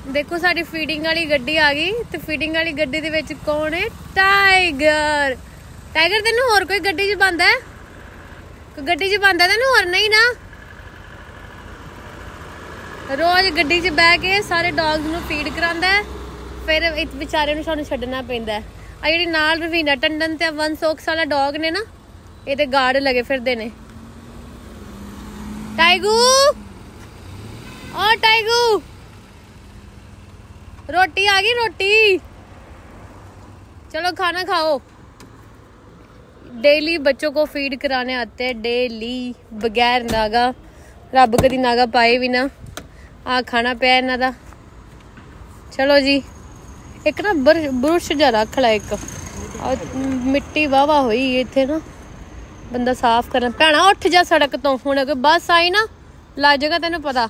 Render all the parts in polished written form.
देखो साडी फीडिंग वाली गड्डी आ गई ते फीडिंग वाली गड्डी दे विच कौन है? टाइगर। टाइगर तेनू होर कोई गड्डी च बंद है? कोई गड्डी च बंद है तेनू होर? नहीं ना। रोज गड्डी च बह के सारे डॉग्स नू फीड करांदा है, फिर इस बेचारे नू सानू छड्डना पैंदा है। आ जिहड़ी नाल रवीना टंडन ते वंश ओक्स वाला डॉग ने ना, ये ते गार्ड लगे फिरदे ने। टाइगू ओ टाइगू, रोटी आ गई रोटी, चलो खाना खाओ। डेली बच्चों को फीड कराने आते हैं, डेली, बगैर नागा। रब कदी नागा पाए भी ना। आ खाना पिया इन्हां दा। चलो जी, एक ना ब्रुश जा रख ला, एक मिट्टी वाहवा हुई इत्थे ना, बंदा साफ करना। भैणा उठ जा सड़क तो, हुण अगर बस आई ना ला जाएगा तेनू पता।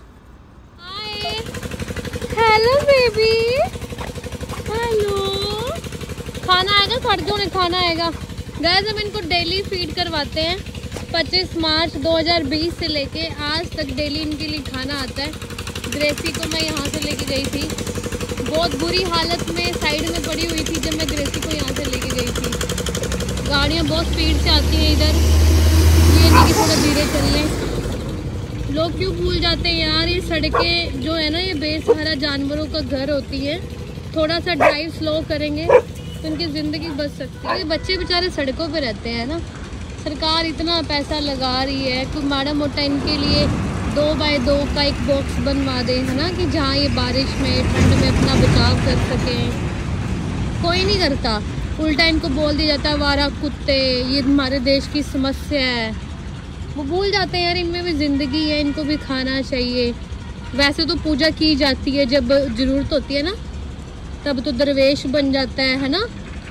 Hello baby, hello. खाना आएगा, खड़ जाओ, उन्हें खाना आएगा। गाइस हम इनको डेली फीड करवाते हैं। 25 मार्च 2020 से लेके आज तक डेली इनके लिए खाना आता है। ग्रेसी को मैं यहाँ से लेके गई थी, बहुत बुरी हालत में साइड में पड़ी हुई थी जब मैं ग्रेसी को यहाँ से लेके गई थी। गाड़ियाँ बहुत स्पीड से आती हैं इधर, ये नहीं कि थोड़ा धीरे चल लें। लोग क्यों भूल जाते हैं यार, ये सड़कें जो है ना, ये बेसहारा जानवरों का घर होती है। थोड़ा सा ड्राइव स्लो करेंगे तो इनकी ज़िंदगी बच सकती है। ये बच्चे बेचारे सड़कों पे रहते हैं ना, सरकार इतना पैसा लगा रही है, कोई माड़ा मोटा इनके लिए 2x2 का एक बॉक्स बनवा दे, है ना, कि जहाँ ये बारिश में ठंड में अपना बचाव कर सकें। कोई नहीं करता, उल्टा इनको बोल दिया जाता है वारा कुत्ते, ये हमारे देश की समस्या है। वो भूल जाते हैं यार इनमें भी ज़िंदगी है, इनको भी खाना चाहिए। वैसे तो पूजा की जाती है, जब ज़रूरत होती है ना तब तो दरवेश बन जाता है ना।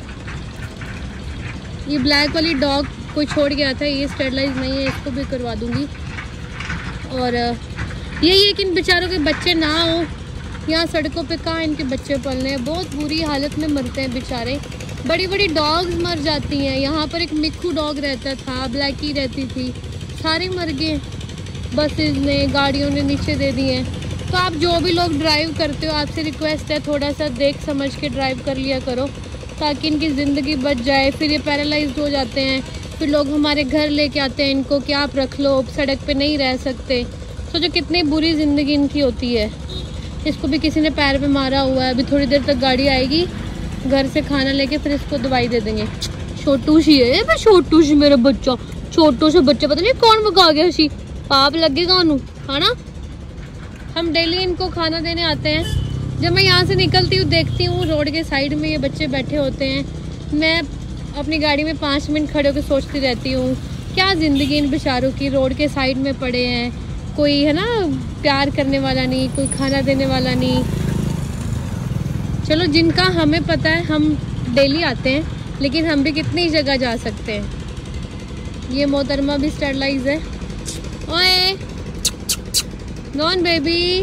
ये ब्लैक वाली डॉग कोई छोड़ गया था, ये स्टेरलाइज नहीं है, इसको भी करवा दूंगी। और यही है कि इन बेचारों के बच्चे ना हो, यहाँ सड़कों पे कहाँ इनके बच्चे पलने हैं, बहुत बुरी हालत में मरते हैं बेचारे। बड़ी बड़ी डॉग्स मर जाती हैं। यहाँ पर एक मिक्कू डॉग रहता था, ब्लैकी रहती थी, सारे मर गए, बसेज ने, गाड़ियों ने नीचे दे दिए। तो आप जो भी लोग ड्राइव करते हो, आपसे रिक्वेस्ट है थोड़ा सा देख समझ के ड्राइव कर लिया करो, ताकि इनकी ज़िंदगी बच जाए। फिर ये पैरालाइज्ड हो जाते हैं, फिर लोग हमारे घर लेके आते हैं इनको कि आप रख लो, सड़क पे नहीं रह सकते। सोचो कितनी बुरी ज़िंदगी इनकी होती है। इसको भी किसी ने पैर पे मारा हुआ है। अभी थोड़ी देर तक गाड़ी आएगी, घर से खाना लेके फिर इसको दवाई दे देंगे। छोटू सी है, मैं छोटू सी मेरा बच्चा, छोटू से बच्चा, पता नहीं कौन भगा गया सी, पाप लगेगा उन्होंने, है ना। हम डेली इनको खाना देने आते हैं। जब मैं यहाँ से निकलती हूँ देखती हूँ रोड के साइड में ये बच्चे बैठे होते हैं। मैं अपनी गाड़ी में 5 मिनट खड़े होकर सोचती रहती हूँ, क्या ज़िंदगी इन बेचारों की, रोड के साइड में पड़े हैं, कोई है ना प्यार करने वाला नहीं, कोई खाना देने वाला नहीं। चलो जिनका हमें पता है हम डेली आते हैं, लेकिन हम भी कितनी जगह जा सकते हैं। ये मोहतरमा भी स्टेरलाइज है। ओए नॉन बेबी।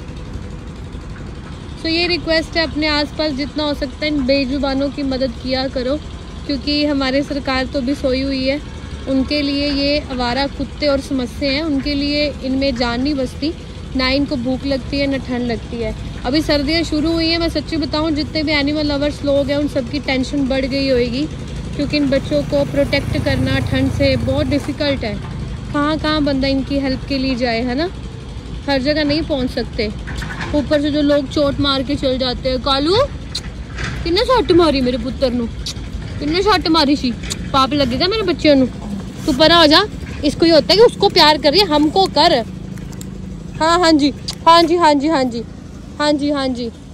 तो ये रिक्वेस्ट है, अपने आसपास जितना हो सकता है इन बेजुबानों की मदद किया करो, क्योंकि हमारे सरकार तो भी सोई हुई है। उनके लिए ये आवारा कुत्ते और समस्या हैं, उनके लिए इनमें जान नहीं बचती, ना इनको भूख लगती है ना ठंड लगती है। अभी सर्दियाँ शुरू हुई हैं, मैं सच्ची बताऊँ जितने भी एनिमल लवर्स लोग हैं उन सबकी टेंशन बढ़ गई होगी, क्योंकि इन बच्चों को प्रोटेक्ट करना ठंड से बहुत डिफ़िकल्ट है। कहाँ कहाँ बंदा इनकी हेल्प के लिए जाए, है ना, हर जगह नहीं पहुँच सकते। ऊपर से जो लोग चोट मार के चल जाते हैं। कालू किन्ने सट मारी मेरे पुत्र नू, किन्ने सट मारी सी, पाप लगेगा मेरे बच्चों नू। तू परा हो जा। इसको ये होता है कि उसको प्यार कर रही है, हमको कर। हाँ हाँ जी, हाँ जी, हाँ जी, हाँ जी, हाँ जी, हाँ जी।